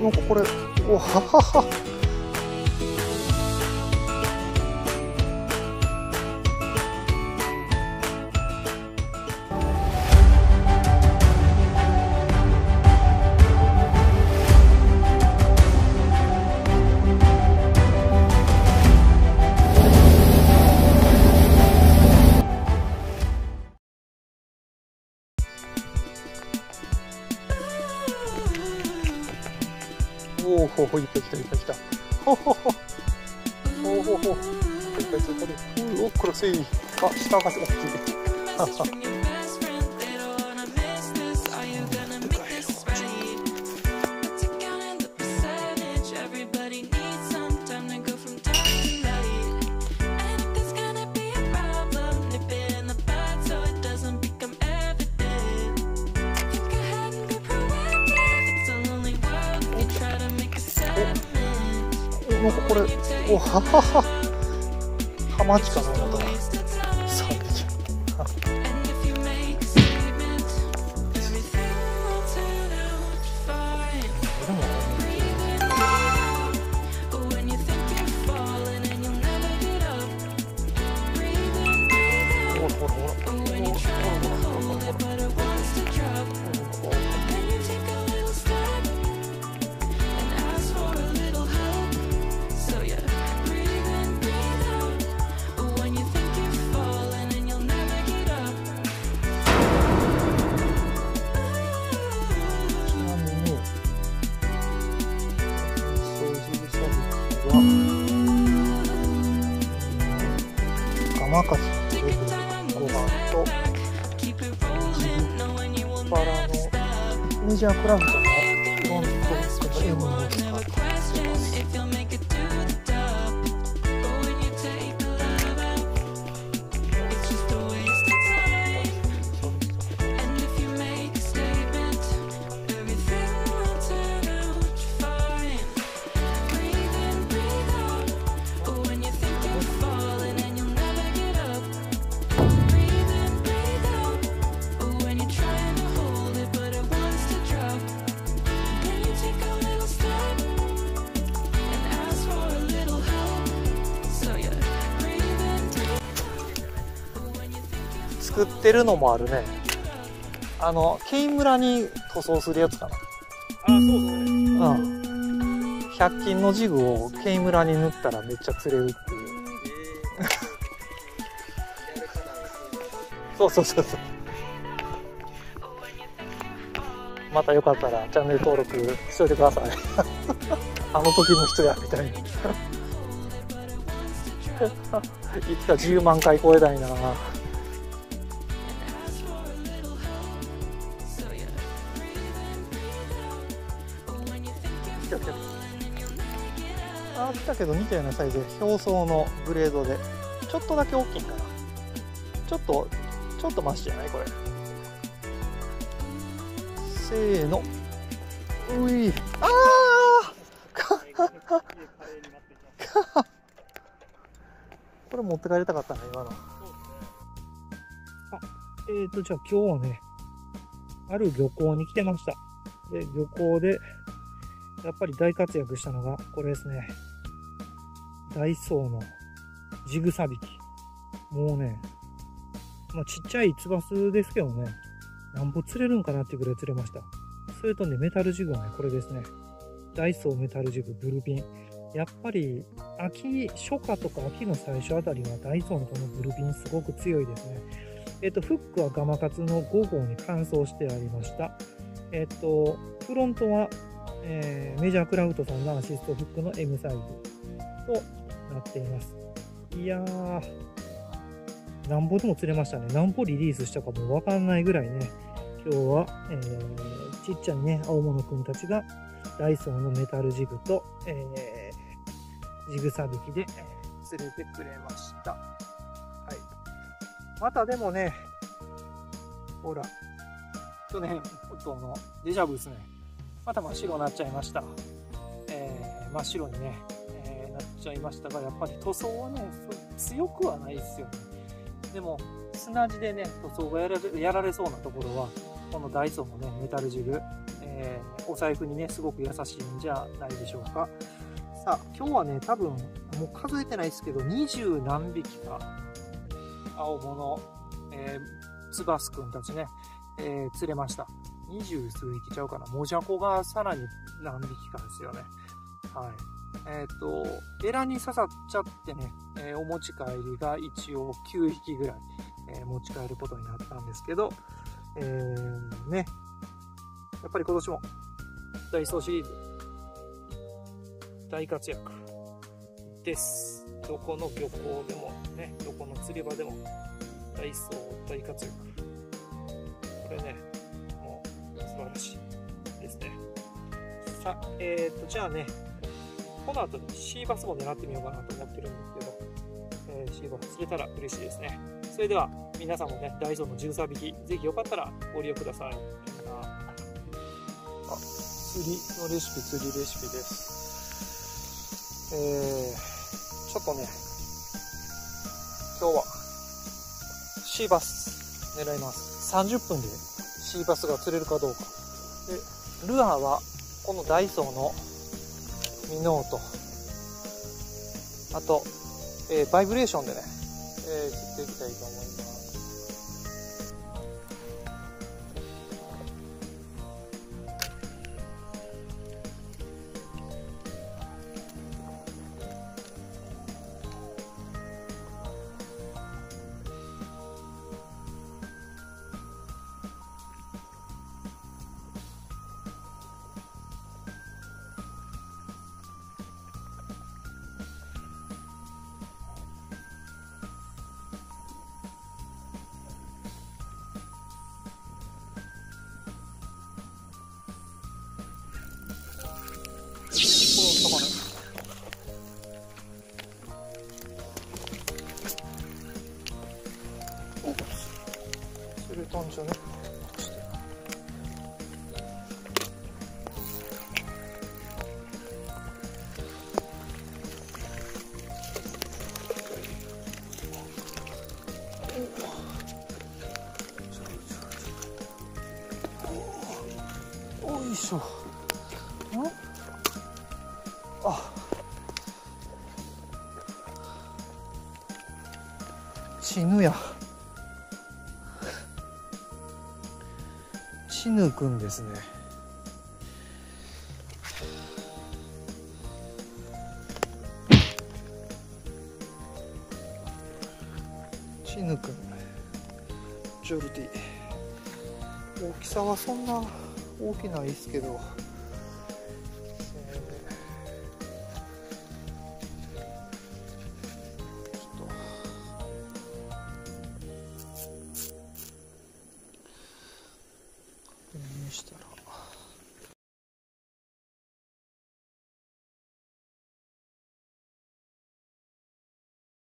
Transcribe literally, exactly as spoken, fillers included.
なんかこれ、おははは。おおほほ、いっぱい来たいっぱい来た。ほほほ。おおほほ。いっぱいついてる。うお、これせい。あ、下が大きい。はは。なんかこれ、おははは。ハマチかな、また。さんびき。ほらほらほら。ガマカジごばんとジグバラのメジャークラフトのフロントフックの エム を使ってます。作ってるのもあるね。あのケイ村に塗装するやつかな。あ、そうですね。うん。ひゃく均のジグをケイ村に塗ったらめっちゃ釣れるっていう。えー、そうそうそうそう。またよかったらチャンネル登録しといてください。あの時の人やみたいに。いつかじゅうまんかい超えたいな。あ来たけど似たようなサイズで表層のグレードでちょっとだけ大きいんかな。ちょっとちょっとマシじゃないこれ。せーの。ういああこれ持って帰りたかったね今の。あえーとじゃあ今日はねある漁港に来てました。で漁港でやっぱり大活躍したのがこれですね。ダイソーのジグサビキ。もうね、まあ、ちっちゃいツバスですけどね、なんぼ釣れるんかなっていうぐらい釣れました。それとね、メタルジグはね、これですね。ダイソーメタルジグブルビン。やっぱり秋、初夏とか秋の最初あたりはダイソーのこのブルビンすごく強いですね。えっと、フックはガマカツのご号に乾燥してありました。えっと、フロントは、えー、メジャークラフトさんのアシストフックの エム サイズとなっています。いやー、なんぼでも釣れましたね。なんぼリリースしたかもわかんないぐらいね、今日は、えー、ちっちゃいね、青物くんたちがダイソーのメタルジグと、えー、ジグサビキで、えー、釣れてくれました。はい。またでもね、ほら、去年とのデジャブですね。また真っ白になっちゃいました。えー、真っ白にね、えー、なっちゃいましたが、やっぱり塗装はね、強くはないですよね。でも、砂地でね、塗装がやられ、やられそうなところは、このダイソーのね、メタルジグ、ええー、お財布にねすごく優しいんじゃないでしょうか。さあ今日はね多分もう数えてないですけど二十何匹か青物、えー、ツバスくんたちね、えー、釣れました。二十数匹ちゃうかな。モジャコがさらに何匹かですよね。はい。えっと、エラに刺さっちゃってね、えー、お持ち帰りが一応きゅうひきぐらい、えー、持ち帰ることになったんですけど、えー、ね、やっぱり今年もダイソーシリーズ大活躍です。どこの漁港でもね、どこの釣り場でもダイソー大活躍。これね、もう素晴らしいですね。さあ、えっと、じゃあね、この後にシーバスも狙ってみようかなと思ってるんですけど、えー、シーバス釣れたら嬉しいですね。それでは皆さんもね、ダイソーのじゅうさんびき、ぜひよかったらご利用ください。あ、釣りのレシピ、釣りレシピです。えー、ちょっとね、今日はシーバス狙います。さんじゅっぷんでシーバスが釣れるかどうか。で、ルアーはこのダイソーのミノート、あと、えー、バイブレーションでね、えー、釣っていきたいと思います。釣れたんじゃね。おいしょ。ん？あ、チヌや。チヌくんですね。チヌくん、ジョルディ。大きさはそんな大きないですけど。